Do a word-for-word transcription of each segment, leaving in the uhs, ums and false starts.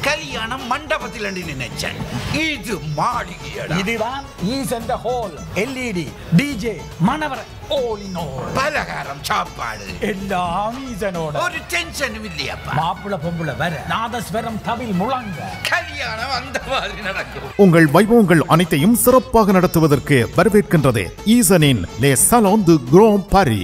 கல்யாணம் மண்டபத்தில் நினைச்சேன். இது மாளிகையடா. இதுதான் ஈசென்ட் ஹால். எல்இடி, டிஜே, மணவர, all in all. பலகாரம், சாப்பாடு எல்லாம் ஈசனோட. ஒரு டென்ஷனும் இல்லையப்பா. மாப்பிள பொம்புல வர நாதஸ்வரம் தவில் முழங்க கல்யாணம் அந்த மாதிரி நடக்கும். உங்கள் வைபவங்கள் அனைத்தையும் சிறப்பாக நடத்துவதற்கு வரவேற்கின்றது ஈசனின் லே சலோன் து கிராண்ட் பாரி.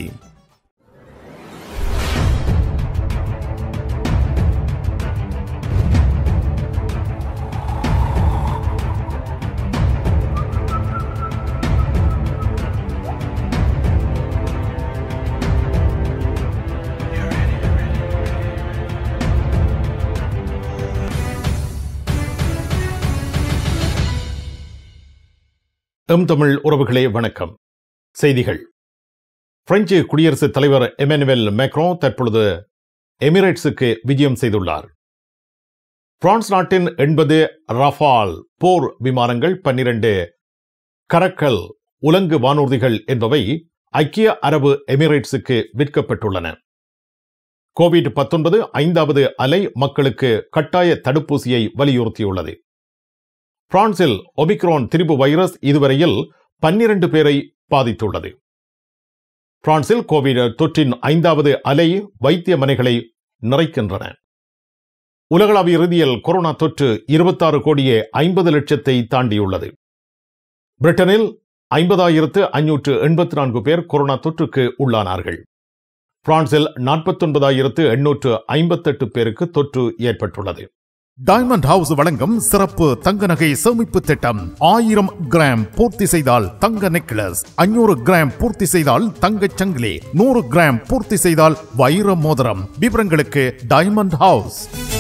எம் தமிழ் உறவுகளே வணக்கம். செய்திகள். பிரெஞ்சு குடியரசுத் தலைவர் எமனுவேல் மேக்ரோன் தற்பொழுது எமிரேட்ஸுக்கு விஜயம் செய்துள்ளார். பிரான்ஸ் நாட்டின் எண்பது ரஃபால் போர் விமானங்கள், பன்னிரண்டு கரக்கல் உலங்கு வானூர்திகள் என்பவை ஐக்கிய அரபு எமிரேட்ஸுக்கு விற்கப்பட்டுள்ளன. கோவிட் பத்தொன்பது ஐந்தாவது அலை மக்களுக்கு கட்டாய தடுப்பூசியை வலியுறுத்தியுள்ளது. பிரான்சில் ஒமிக்ரான் திரிபு வைரஸ் இதுவரையில் பன்னிரண்டு பேரை பாதித்துள்ளது. பிரான்சில் கோவிட் தொற்றின் ஐந்தாவது அலை வைத்தியமனைகளை நிறைக்கின்றன. உலகளாவிய ரீதியில் கொரோனா தொற்று இருபத்தாறு கோடியே ஐம்பது லட்சத்தை தாண்டியுள்ளது. பிரிட்டனில் ஐம்பதாயிரத்து ஐநூற்று எண்பத்தி நான்கு பேர் கொரோனா தொற்றுக்கு உள்ளானார்கள். பிரான்சில் நாற்பத்தி ஒன்பதாயிரத்து எண்ணூற்று ஐம்பத்தெட்டு பேருக்கு தொற்று ஏற்பட்டுள்ளது. டைமண்ட் ஹவுஸ் வழங்கும் சிறப்பு தங்க நகை சேமிப்பு திட்டம். ஆயிரம் கிராம் பூர்த்தி செய்தால் தங்க நெக்லஸ், ஐநூறு கிராம் பூர்த்தி செய்தால் தங்க சங்கிலி, நூறு கிராம் பூர்த்தி செய்தால் வைர மோதிரம். விவரங்களுக்கு டைமண்ட் ஹவுஸ்.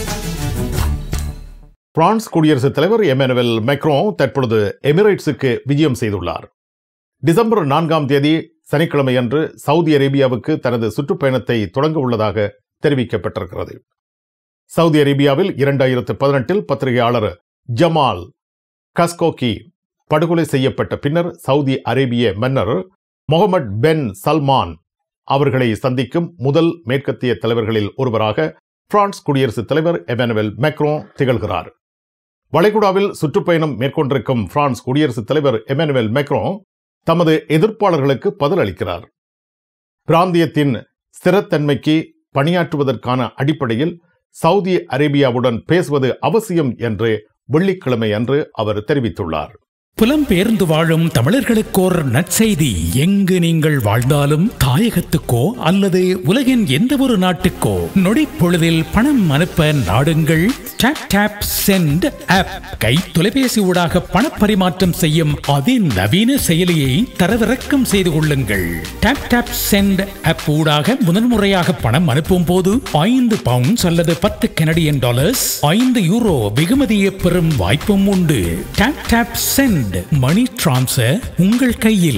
பிரான்ஸ் குடியரசுத் தலைவர் எமனுவேல் மேக்ரோன் தற்பொழுது எமிரேட்ஸுக்கு விஜயம் செய்துள்ளார். டிசம்பர் நான்காம் தேதி சனிக்கிழமை அன்று சவுதி அரேபியாவுக்கு தனது சுற்றுப்பயணத்தை தொடங்க உள்ளதாக தெரிவிக்கப்பட்டிருக்கிறது. சவுதி அரேபியாவில் இரண்டாயிரத்து பதினெட்டில் பத்திரிகையாளர் ஜமால் கஸ்கோகி படுகொலை செய்யப்பட்ட பின்னர் சவுதி அரேபிய மன்னர் முகமது பென் சல்மான் அவர்களை சந்திக்கும் முதல் மேற்கத்திய தலைவர்களில் ஒருவராக பிரான்ஸ் குடியரசுத் தலைவர் எமனுவேல் மேக்ரோன் திகழ்கிறார். வளைகுடாவில் சுற்றுப்பயணம் மேற்கொண்டிருக்கும் பிரான்ஸ் குடியரசுத் தலைவர் எமனுவேல் மேக்ரோன் தமது எதிர்ப்பாளர்களுக்கு பதில் அளிக்கிறார். பிராந்தியத்தின் ஸ்திரத்தன்மைக்கு பணியாற்றுவதற்கான அடிப்படையில் சவுதி அரேபியாவுடன் பேசுவது அவசியம் என்று வெள்ளிக்கிழமை அன்று அவர் தெரிவித்துள்ளார். புலம்பெயர்ந்து வாழும் தமிழர்களுக்கோர் நற்செய்தி. எங்கு நீங்கள் வாழ்ந்தாலும் தாயகத்துக்கோ அல்லது உலகின் எந்த ஒரு நாட்டுக்கோ நொடிப்பொழுதில் பணம் அனுப்ப நாடுங்கள் Tap Tap Send ஆப். கை தொலைபேசி ஊடாக பணப்பரிமாற்றம் செய்யும் அதிநவீன செயலியை தரவிறக்கம் செய்து கொள்ளுங்கள். Tap Tap Send ஆப் ஊடாக முதன்முறையாக பணம் அனுப்பும் போது ஐந்து பவுண்ட்ஸ் அல்லது பத்து கனடியன் டாலர்ஸ், ஐந்து யூரோ வெகுமதியை பெறும் வாய்ப்பும் உண்டு. Tap Tap Send money transfer உங்கள் கையில்.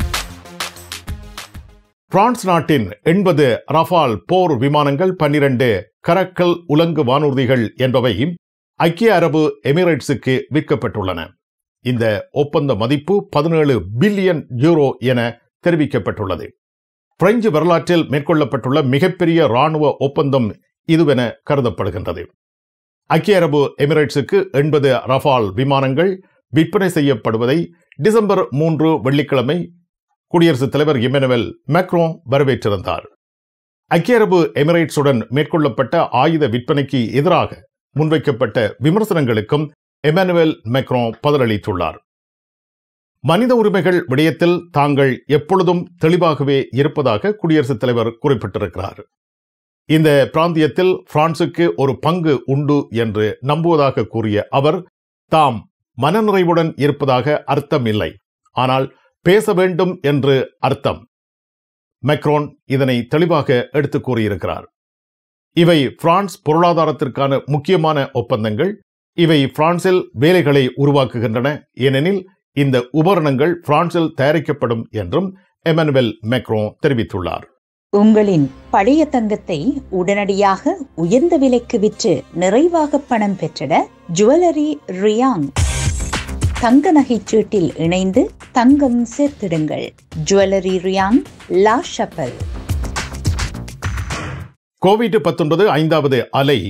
பிரான்ஸ் நாட்டின் எண்பது ரஃபால் போர் விமானங்கள், பன்னிரண்டு கரக்கல் உலங்கு வானூர்திகள் என்பவை ஐக்கிய அரபு எமிரேட்ஸுக்கு விற்கப்பட்டுள்ளன. இந்த ஒப்பந்த மதிப்பு பதினேழு பில்லியன் யூரோ என தெரிவிக்கப்பட்டுள்ளது. பிரெஞ்சு வரலாற்றில் மேற்கொள்ளப்பட்டுள்ள மிகப்பெரிய இராணுவ ஒப்பந்தம் இதுவென கருதப்படுகின்றது. ஐக்கிய அரபு எமிரேட்ஸுக்கு எண்பது ரஃபால் விமானங்கள் விற்பனை செய்யப்படுவதை டிசம்பர் மூன்று வெள்ளிக்கிழமை குடியரசுத் தலைவர் எமனுவேல் மேக்ரோன் வரவேற்றிருந்தார். ஐக்கிய அரபு எமிரேட்ஸுடன் மேற்கொள்ளப்பட்ட ஆயுத விற்பனைக்கு எதிராக முன்வைக்கப்பட்ட விமர்சனங்களுக்கும் எமனுவேல் மேக்ரோன் பதிலளித்துள்ளார். மனித உரிமைகள் விடயத்தில் தாங்கள் எப்பொழுதும் தெளிவாகவே இருப்பதாக குடியரசுத் தலைவர் குறிப்பிட்டிருக்கிறார். இந்த பிராந்தியத்தில் பிரான்சுக்கு ஒரு பங்கு உண்டு என்று நம்புவதாக கூறிய அவர், தாம் மனநிறைவுடன் இருப்பதாக அர்த்தம் இல்லை, ஆனால் பேச வேண்டும் என்று அர்த்தம். மேக்ரோன் இதனை தெளிவாக எடுத்து கூறியிருக்கிறார். இவை பிரான்ஸ் பொருளாதாரத்திற்கான முக்கியமான ஒப்பந்தங்கள். இவை பிரான்சில் வேலைகளை உருவாக்குகின்றன, ஏனெனில் இந்த உபகரணங்கள் பிரான்சில் தயாரிக்கப்படும் என்றும் எமனுவேல் மேக்ரோன் தெரிவித்துள்ளார். உங்களின் பழைய தங்கத்தை உடனடியாக உயர்ந்த விலைக்கு விற்று நிறைவாக பணம் பெற்றிட ஜுவல்லரி ரியாங். தங்க நகைச்சீட்டில் இணைந்து தங்கம் சேர்த்திடுங்கள். ஜுவல்லரி ரியாங், லா ஷப்பல். கோவிட் பத்தொன்பது ஐந்தாவது அலை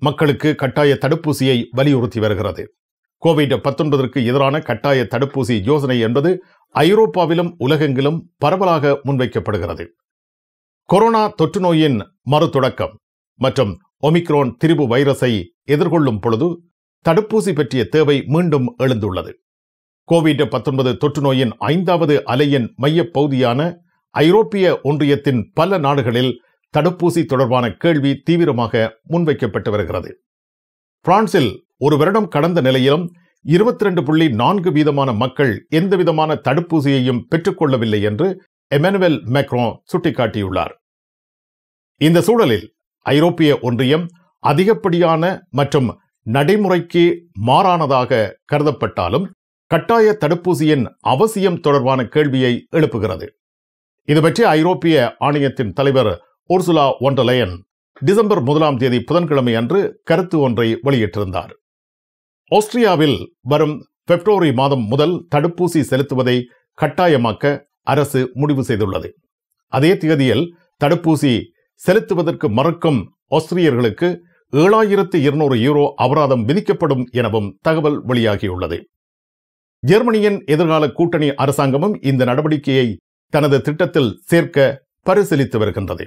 மக்களுக்கு கட்டாய தடுப்பூசியை வலியுறுத்தி வருகிறது. கோவிட் பத்தொன்பதற்கு எதிரான கட்டாய தடுப்பூசி யோசனை என்பது ஐரோப்பாவிலும் உலகெங்கிலும் பரவலாக முன்வைக்கப்படுகிறது. கொரோனா தொற்று நோயின் மறுதொடக்கம் மற்றும் ஒமிக்ரான் திரிபு வைரஸை எதிர்கொள்ளும் பொழுது தடுப்பூசி பற்றிய தேவை மீண்டும் எழுந்துள்ளது. கோவிட் பத்தொன்பது தொற்று நோயின் ஐந்தாவது அலையின் மையப் பகுதியான ஐரோப்பிய ஒன்றியத்தின் பல நாடுகளில் தடுப்பூசி தொடர்பான கேள்வி தீவிரமாக முன்வைக்கப்பட்டு வருகிறது. பிரான்சில் ஒரு வருடம் கடந்த நிலையிலும் இருபத்தி ரெண்டு புள்ளி நான்கு வீதமான மக்கள் எந்தவிதமான தடுப்பூசியையும் பெற்றுக்கொள்ளவில்லை என்று எமனுவல் மேக்ரோ சுட்டிக்காட்டியுள்ளார். இந்த சூழலில் ஐரோப்பிய ஒன்றியம் அதிகப்படியான மற்றும் நடைமுறைக்கு மாறானதாக கருதப்பட்டாலும் கட்டாய தடுப்பூசியின் அவசியம் தொடர்பான கேள்வியை எழுப்புகிறது. இது பற்றி ஐரோப்பிய ஆணையத்தின் தலைவர் உர்சுலா ஒன் டெர் லெயன் டிசம்பர் முதலாம் தேதி புதன்கிழமை அன்று கருத்து ஒன்றை வெளியிட்டிருந்தார். ஆஸ்திரியாவில் வரும் பிப்ரவரி மாதம் முதல் தடுப்பூசி செலுத்துவதை கட்டாயமாக்க அரசு முடிவு செய்துள்ளது. அதே தேதியில் தடுப்பூசி செலுத்துவதற்கு மறுக்கும் ஆஸ்திரியர்களுக்கு ஏழாயிரத்து இருநூறு யூரோ அபராதம் விதிக்கப்படும் எனவும் தகவல் வெளியாகியுள்ளது. ஜெர்மனியின் எதிர்கால கூட்டணி அரசாங்கமும் இந்த நடவடிக்கையை தனது திட்டத்தில் சேர்க்க பரிசீலித்து வருகின்றது.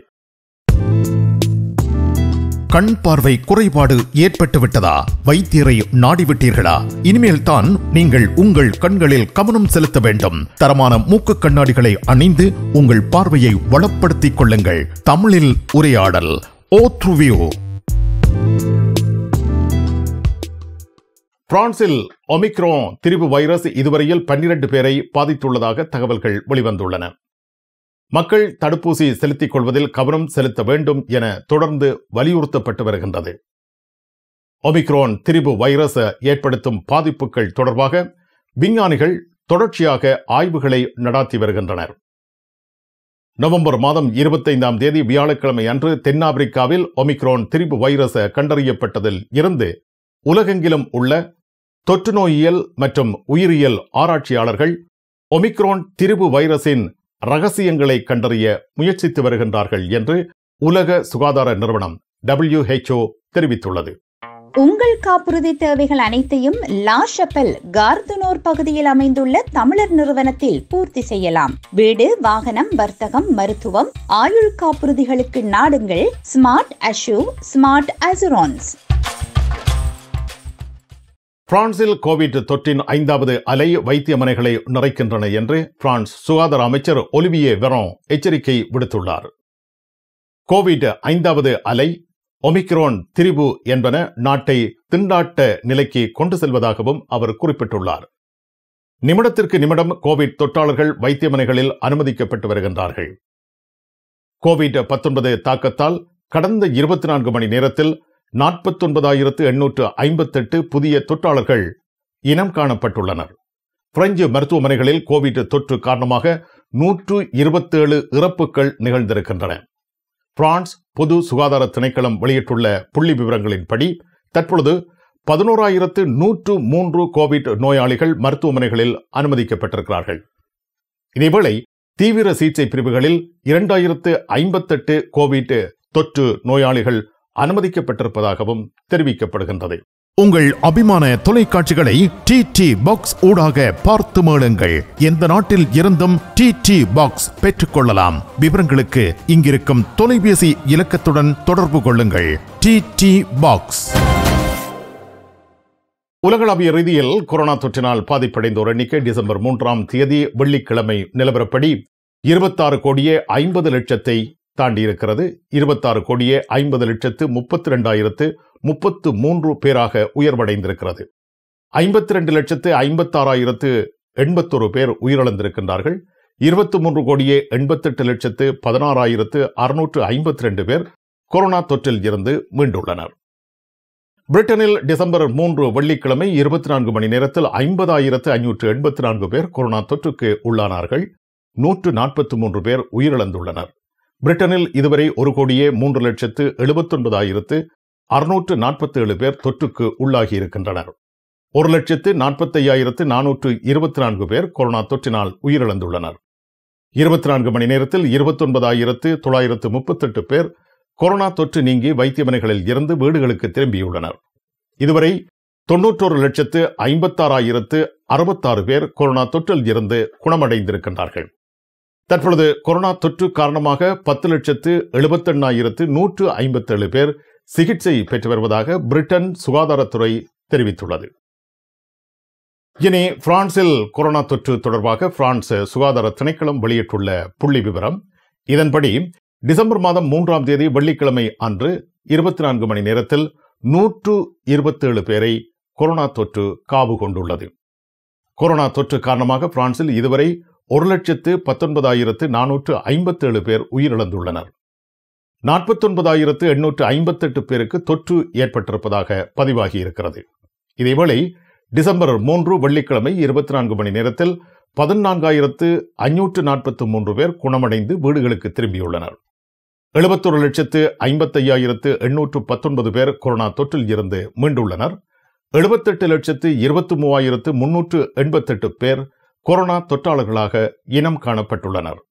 கண் பார்வை குறைபாடு ஏற்பட்டு விட்டதா? வைத்தியரை நாடிவிட்டீர்களா? இனிமேல் தான் நீங்கள் உங்கள் கண்களில் கவனம் செலுத்த வேண்டும். தரமான மூக்கு கண்ணாடிகளை அணிந்து உங்கள் பார்வையை வளப்படுத்திக் கொள்ளுங்கள். தமிழில் உரையாடல் ஓத்ருவியோ. பிரான்சில் ஒமிக்ரான் திரிபு வைரஸ் இதுவரையில் பன்னிரண்டு பேரை பாதித்துள்ளதாக தகவல்கள் வெளிவந்துள்ளன. மக்கள் தடுப்பூசி செலுத்திக் கொள்வதில் கவனம் செலுத்த வேண்டும் என தொடர்ந்து வலியுறுத்தப்பட்டு வருகின்றது. ஒமிக்ரான் திரிபு வைரஸ் ஏற்படுத்தும் பாதிப்புகள் தொடர்பாக விஞ்ஞானிகள் தொடர்ச்சியாக ஆய்வுகளை நடாத்தி வருகின்றனர். நவம்பர் மாதம் இருபத்தைந்தாம் தேதி வியாழக்கிழமை அன்று தென்னாப்பிரிக்காவில் ஒமிக்ரான் திரிபு வைரஸ் கண்டறியப்பட்டதில் இருந்து உலகெங்கிலும் உள்ள தொற்று நோயியல் மற்றும் உயிரியல் ஆராய்ச்சியாளர்கள் ஒமிக்ரான் திரிபு வைரஸின் ரகசியங்களை கண்டறிய முயற்சித்து வருகின்றார்கள் என்று உலக சுகாதார நிறுவனம் டபிள்யூ எச் ஓ தெரிவித்துள்ளது. உங்கள் காப்புறுதி தேவைகள் அனைத்தையும் லா ஷப்பல் கார்துனோர் பகுதியில் அமைந்துள்ள தமிழர் நிறுவனத்தில் பூர்த்தி செய்யலாம். வீடு, வாகனம், வர்த்தகம், மருத்துவம், ஆயுள் காப்புறுதிகளுக்கு நாடுங்கள் ஸ்மார்ட் அஷ்யூ, ஸ்மார்ட் அசுரான்ஸ். பிரான்சில் கோவிட் தொற்றின் ஐந்தாவது அலை வைத்தியமனைகளை நிறைக்கின்றன என்று பிரான்ஸ் சுகாதார அமைச்சர் ஒலிவியே வெரான் எச்சரிக்கை விடுத்துள்ளார். கோவிட் ஐந்தாவது அலை, ஒமிக்ரான் திரிபு என்பன நாட்டை திண்டாட்ட நிலைக்கு கொண்டு செல்வதாகவும் அவர் குறிப்பிட்டுள்ளார். நிமிடத்திற்கு நிமிடம் கோவிட் தொற்றாளர்கள் வைத்தியமனைகளில் அனுமதிக்கப்பட்டு வருகின்றார்கள். கோவிட் பத்தொன்பது தாக்கத்தால் கடந்த இருபத்தி நான்கு மணி நேரத்தில் நாற்பத்தி ஒன்பதாயிரத்து எண்ணூற்று ஐம்பத்தி எட்டு புதிய தொற்றாளர்கள் இனம் காணப்பட்டுள்ளனர். பிரெஞ்சு மருத்துவமனைகளில் கோவிட் தொற்று காரணமாக நூற்று இருபத்தேழு இறப்புகள் நிகழ்ந்திருக்கின்றன. பிரான்ஸ் பொது சுகாதார திணைக்களம் வெளியிட்டுள்ள புள்ளி விவரங்களின்படி தற்பொழுது பதினோராயிரத்து நூற்று மூன்று கோவிட் நோயாளிகள் மருத்துவமனைகளில் அனுமதிக்கப்பட்டிருக்கிறார்கள். இதேவேளை தீவிர சிகிச்சை பிரிவுகளில் இரண்டாயிரத்து ஐம்பத்தெட்டு கோவிட் தொற்று நோயாளிகள் அனுமதிக்கப்பட்டிருப்பதாகவும் தெரிவிக்கப்படுகின்றது. உங்கள் அபிமான தொலைக்காட்சிகளை டி டி பாக்ஸ் ஊடாக பார்த்து மேளுங்கள். எந்த நாட்டில் இருந்தும் டி டி பாக்ஸ் பெற்றுக் கொள்ளலாம். விவரங்களுக்கு இங்கிருக்கும் தொலைபேசி இலக்கத்துடன் தொடர்பு கொள்ளுங்கள். T T box. உலகளாவிய ரீதியில் கொரோனா தொற்றினால் பாதிப்படைந்தோர் எண்ணிக்கை டிசம்பர் மூன்றாம் தேதி வெள்ளிக்கிழமை நிலவரப்படி இருபத்தாறு கோடியே ஐம்பது லட்சத்தை தாண்டியிருக்கிறது. இருபத்தாறு கோடியே ஐம்பது லட்சத்து முப்பத்தி இரண்டாயிரத்து முப்பத்து மூன்று பேராக உயர்வடைந்திருக்கிறது. ஐம்பத்தி இரண்டு லட்சத்து ஐம்பத்தாறாயிரத்து எண்பத்தொரு பேர் உயிரிழந்திருக்கின்றார்கள். இருபத்தி மூன்று கோடியே எண்பத்தெட்டு லட்சத்து பதினாறாயிரத்து அறுநூற்று ஐம்பத்தி ரெண்டு பேர் கொரோனா தொற்றில் இருந்து மீண்டுள்ளனர். பிரிட்டனில் டிசம்பர் மூன்று வெள்ளிக்கிழமை இருபத்தி நான்கு மணி நேரத்தில் ஐம்பதாயிரத்து ஐநூற்று எண்பத்தி நான்கு பேர் கொரோனா தொற்றுக்கு உள்ளானார்கள். நூற்று நாற்பத்தி மூன்று பேர் உயிரிழந்துள்ளனர். பிரிட்டனில் இதுவரை ஒரு கோடியே மூன்று லட்சத்து எழுபத்தி ஒன்பதாயிரத்து அறுநூற்று நாற்பத்தி ஏழு பேர் தொற்றுக்கு உள்ளாகி இருக்கின்றனர். ஒரு லட்சத்து நாற்பத்தி ஐயாயிரத்து நானூற்று இருபத்தி நான்கு பேர் கொரோனா தொற்றினால் உயிரிழந்துள்ளனர். இருபத்தி நான்கு மணி நேரத்தில் இருபத்தி ஒன்பதாயிரத்து தொள்ளாயிரத்து முப்பத்தி எட்டு பேர் கொரோனா தொற்று நீங்கி வைத்தியமனைகளில் இருந்து வீடுகளுக்கு திரும்பியுள்ளனர். இதுவரை தொன்னூற்றொரு லட்சத்து ஐம்பத்தாறாயிரத்து அறுபத்தாறு பேர் கொரோனா தொற்றில் இருந்து குணமடைந்திருக்கின்றார்கள். தற்பொழுது கொரோனா தொற்று காரணமாக பத்து லட்சத்து எழுபத்தி எண்ணாயிரத்து நூற்று ஐம்பத்தி ஏழு பேர் சிகிச்சை பெற்று வருவதாக பிரிட்டன் சுகாதாரத்துறை தெரிவித்துள்ளது. இனி பிரான்சில் கொரோனா தொற்று தொடர்பாக பிரான்ஸ் சுகாதார திணைக்களம் வெளியிட்டுள்ள புள்ளி விவரம். இதன்படி டிசம்பர் மாதம் மூன்றாம் தேதி வெள்ளிக்கிழமை அன்று இருபத்தி நான்கு மணி நேரத்தில் நூற்று இருபத்தி ஏழு பேரை கொரோனா தொற்று காவு கொண்டுள்ளது. கொரோனா தொற்று காரணமாக பிரான்சில் இதுவரை ஒரு லட்சத்து பத்தொன்பதாயிரத்து நானூற்று ஐம்பத்தி ஏழு பேர் உயிரிழந்துள்ளனர். நாற்பத்தி ஒன்பதாயிரத்து எண்ணூற்று ஐம்பத்தி எட்டு பேருக்கு தொற்று ஏற்பட்டிருப்பதாக பதிவாகி இருக்கிறது. இதேவேளை டிசம்பர் மூன்று வெள்ளிக்கிழமை இருபத்தி நான்கு மணி நேரத்தில் பதினான்காயிரத்து ஐநூற்று நாற்பத்தி மூன்று பேர் குணமடைந்து வீடுகளுக்கு திரும்பியுள்ளனர். எழுபத்தொரு லட்சத்து ஐம்பத்தி ஐயாயிரத்து எண்ணூற்று பத்தொன்பது பேர் கொரோனா தொற்றில் இருந்து மீண்டுள்ளனர். எழுபத்தெட்டு லட்சத்து இருபத்தி மூவாயிரத்து முன்னூற்று எண்பத்தெட்டு பேர் கொரோனா தொற்றாளர்களாக இனம் காணப்பட்டுள்ளனர்.